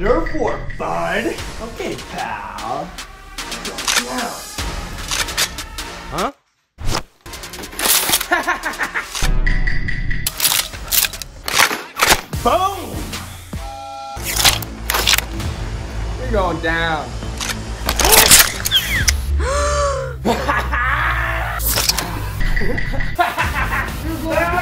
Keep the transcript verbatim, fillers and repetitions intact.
You're for bud. Okay, pal. Go down. Huh? Boom! You're going down. You're going down.